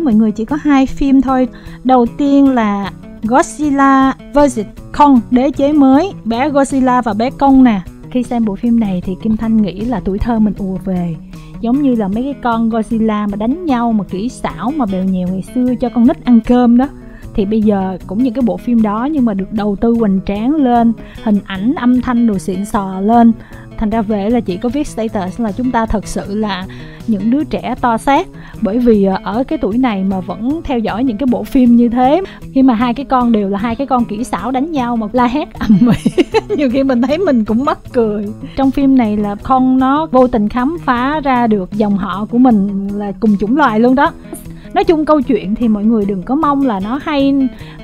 mọi người, chỉ có 2 phim thôi. Đầu tiên là Godzilla vs Kong, đế chế mới, bé Godzilla và bé Kong nè. Khi xem bộ phim này thì Kim Thanh nghĩ là tuổi thơ mình ùa về, giống như là mấy cái con Godzilla mà đánh nhau mà kỹ xảo mà bèo nhèo ngày xưa cho con nít ăn cơm đó. Thì bây giờ cũng những cái bộ phim đó nhưng mà được đầu tư hoành tráng lên, hình ảnh âm thanh đồ xịn sò lên. Thành ra về là chị có viết status là chúng ta thật sự là những đứa trẻ to xác, bởi vì ở cái tuổi này mà vẫn theo dõi những cái bộ phim như thế. Khi mà 2 cái con đều là 2 cái con kỹ xảo đánh nhau mà la hét ầm ĩ nhiều khi mình thấy mình cũng mắc cười. Trong phim này là Kong nó vô tình khám phá ra được dòng họ của mình là cùng chủng loài luôn đó. Nói chung câu chuyện thì mọi người đừng có mong là nó hay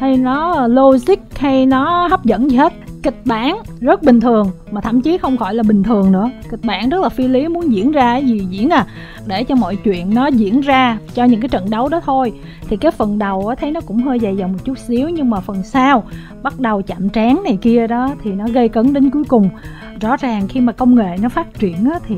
nó logic hay nó hấp dẫn gì hết. Kịch bản rất bình thường, mà thậm chí không phải là bình thường nữa. Kịch bản rất là phi lý, muốn diễn ra cái gì diễn à, để cho mọi chuyện nó diễn ra cho những cái trận đấu đó thôi. Thì cái phần đầu thấy nó cũng hơi dài dòng một chút xíu, nhưng mà phần sau bắt đầu chạm trán này kia đó thì nó gây cấn đến cuối cùng. Rõ ràng khi mà công nghệ nó phát triển thì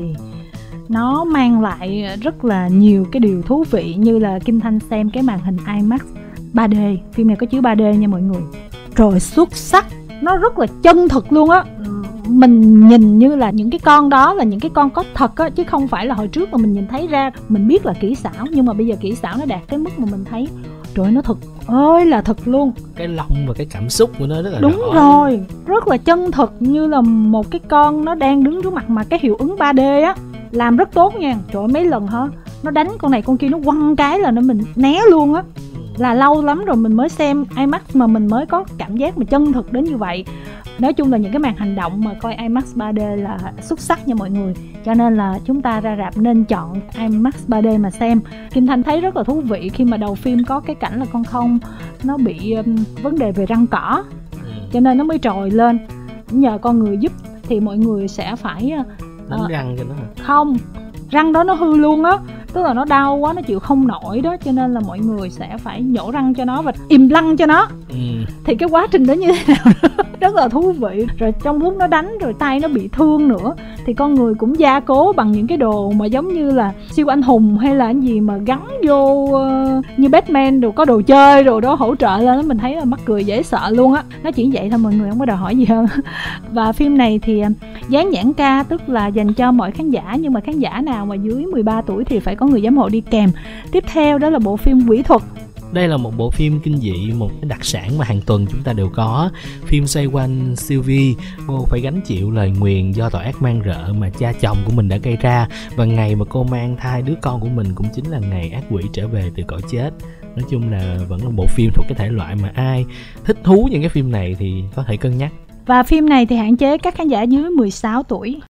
nó mang lại rất là nhiều cái điều thú vị, như là Kim Thanh xem cái màn hình IMAX 3D. Phim này có chiếu 3D nha mọi người. Rồi xuất sắc, nó rất là chân thực luôn á. Mình nhìn như là những cái con đó là những cái con có thật á, chứ không phải là hồi trước mà mình nhìn thấy ra mình biết là kỹ xảo, nhưng mà bây giờ kỹ xảo nó đạt cái mức mà mình thấy trời ơi, nó thật ơi là thật luôn. Cái lông và cái cảm xúc của nó rất là đúng rõ. Rồi, rất là chân thực, như là một cái con nó đang đứng trước mặt. Mà cái hiệu ứng 3D á làm rất tốt nha. Trời ơi, mấy lần hả, nó đánh con này con kia, nó quăng cái là nó mình né luôn á. Là lâu lắm rồi mình mới xem IMAX mà mình mới có cảm giác mà chân thực đến như vậy. Nói chung là những cái màn hành động mà coi IMAX 3D là xuất sắc nha mọi người. Cho nên là chúng ta ra rạp nên chọn IMAX 3D mà xem. Kim Thanh thấy rất là thú vị khi mà đầu phim có cái cảnh là con Kong nó bị vấn đề về răng cỏ, cho nên nó mới trồi lên. Nhờ con người giúp thì mọi người sẽ phải đánh răng cho nó hả? Không, răng đó nó hư luôn á, tức là nó đau quá, nó chịu không nổi đó, cho nên là mọi người sẽ phải nhổ răng cho nó và im lăng cho nó. Thì cái quá trình đó như thế nào đó rất là thú vị. Rồi trong lúc nó đánh rồi tay nó bị thương nữa, thì con người cũng gia cố bằng những cái đồ mà giống như là siêu anh hùng hay là cái gì mà gắn vô như Batman rồi có đồ chơi rồi đó hỗ trợ lên đó. Mình thấy là mắc cười dễ sợ luôn á. Nó chỉ vậy thôi mọi người, không có đòi hỏi gì hơn. Và phim này thì dán nhãn K, tức là dành cho mọi khán giả, nhưng mà khán giả nào mà dưới 13 tuổi thì phải có người giám hộ đi kèm. Tiếp theo đó là bộ phim Quỷ Thuật. Đây là một bộ phim kinh dị, một cái đặc sản mà hàng tuần chúng ta đều có. Phim xoay quanh Sylvie, cô phải gánh chịu lời nguyền do tội ác man rợ mà cha chồng của mình đã gây ra. Và ngày mà cô mang thai đứa con của mình cũng chính là ngày ác quỷ trở về từ cõi chết. Nói chung là vẫn là một bộ phim thuộc cái thể loại mà ai thích thú những cái phim này thì có thể cân nhắc. Và phim này thì hạn chế các khán giả dưới 16 tuổi.